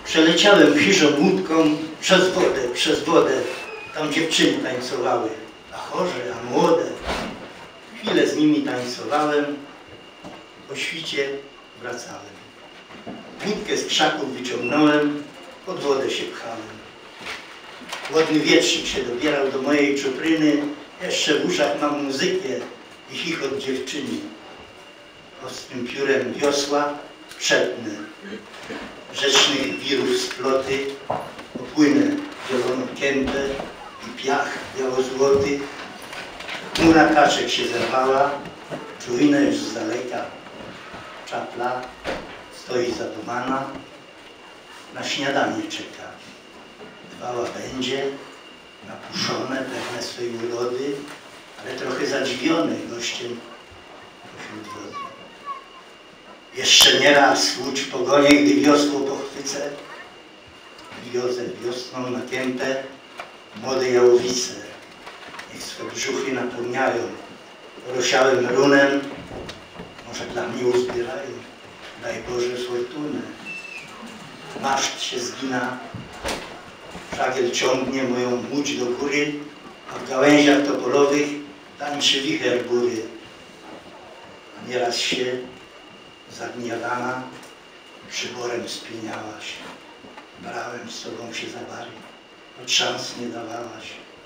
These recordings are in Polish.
Przeleciałem piżą łódką przez wodę. Tam dziewczyny tańcowały, a chorze, a młode. Chwilę z nimi tańcowałem, po świcie wracałem. Łódkę z krzaków wyciągnąłem, pod wodę się pchałem. Ładny wietrzyk się dobierał do mojej czupryny, jeszcze w uszach mam muzykę i chichot dziewczyny. Ostrym piórem wiosła przetnę, rzecznych wirów sploty, opłynę zieloną kępę i piach biało-złoty. Chmura kaczek się zerwała, czujna już z daleka. Czapla stoi zadumana, na śniadanie czeka. Dbała będzie, napuszone, pewne swej urody, ale trochę zadziwione gościem pośród wody. Jeszcze nieraz łódź pogonie, gdy wiosło pochwycę, wiozę wiosną na kępę młode jałowice. Niech swe brzuchy napełniają rosiałym runem, może dla mnie uzbierają, daj Boże fortunę. Maszt się zgina, żagiel ciągnie moją łódź do góry, a w gałęziach topolowych tańczy wicher góry. A nieraz się zagniadana przyborem spieniałaś. Brałem z tobą się za bary, choć szans nie dawałaś.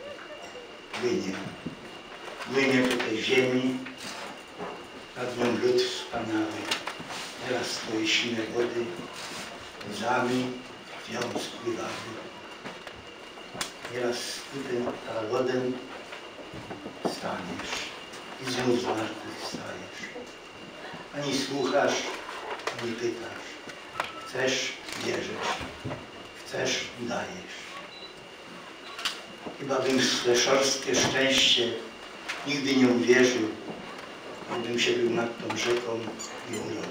Płynie po tej ziemi, nad nią lód wspaniały. Teraz twoje sine wody łzami, krwią spływały. Nieraz skutym lodem staniesz i znów z martwych wstajesz. Ani słuchasz, ani pytasz. Chcesz, bierzesz. Chcesz, dajesz. Chyba bym w swe szorstkie szczęście nigdy nie uwierzył, gdybym się był nad tą rzeką nie urodził.